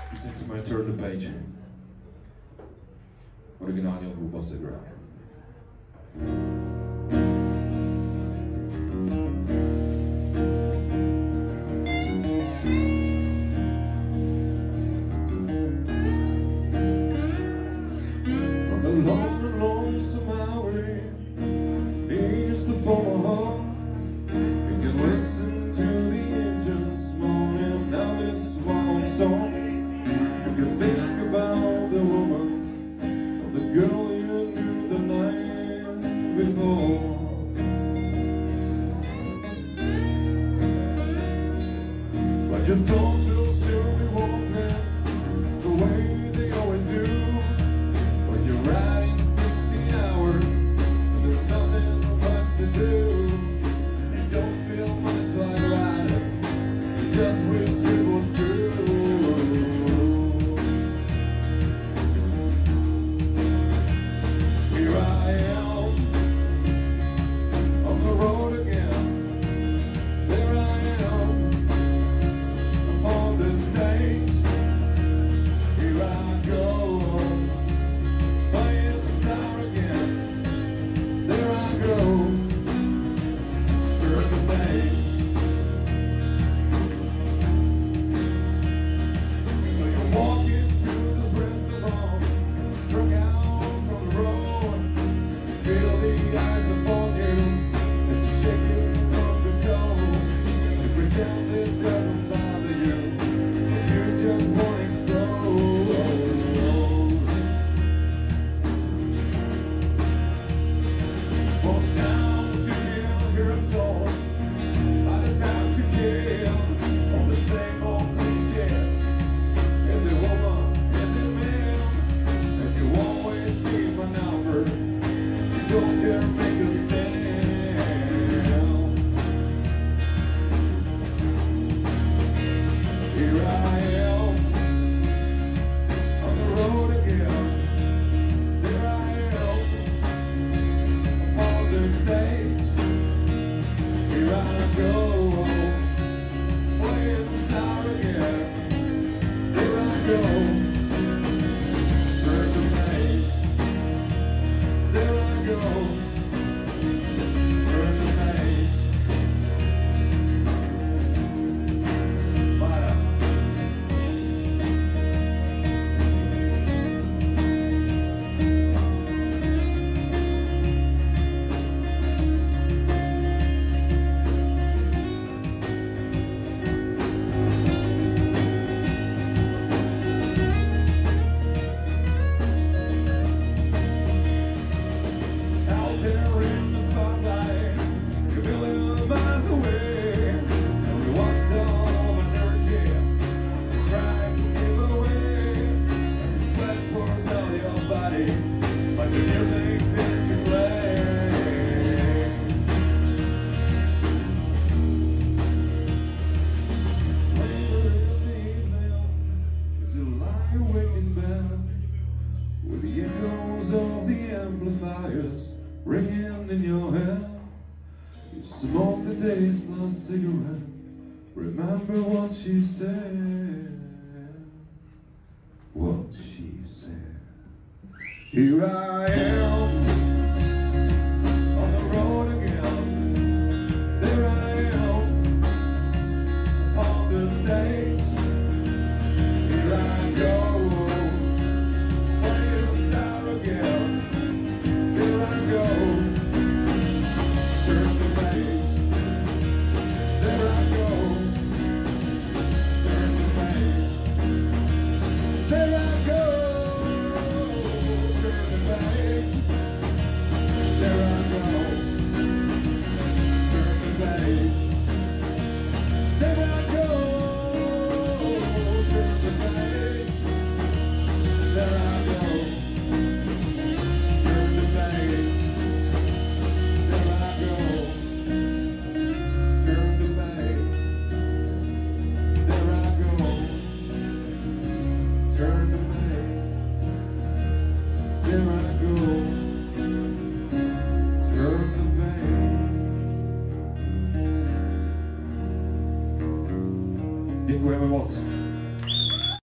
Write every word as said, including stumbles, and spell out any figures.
Since my turn the page. Oryginalnie on był Bossy gra. On the long and lonesome highway, here's the former heart. You can listen to the engines moaning out this one song. You can think about the woman or the girl you knew the night before. But your thoughts will still be wandering the way they always do. When you're riding sixty hours, there's nothing left to do. You don't feel much like riding, you just wish it was true. With the echoes of the amplifiers ringing in your head, you smoke the day's last cigarette. Remember what she said, what she said. Here I am on the road again. There I am on the stage. Here I go. There I go.